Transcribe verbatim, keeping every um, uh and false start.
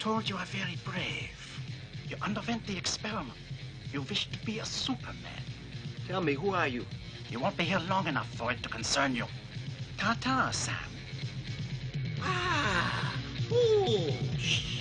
told you are very brave. You underwent the experiment. You wish to be a Superman. Tell me, who are you? You won't be here long enough for it to concern you. Ta-ta, Sam. Ah! Ooh! Shh.